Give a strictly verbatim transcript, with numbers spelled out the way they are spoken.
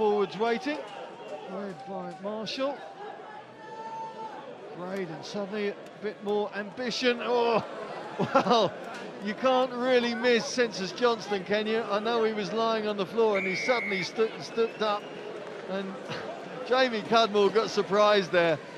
forwards waiting, led by Marshall. Braden suddenly a bit more ambition. Oh, well, you can't really miss Census Johnston, can you? I know he was lying on the floor and he suddenly stood, stood up, and Jamie Cudmore got surprised there.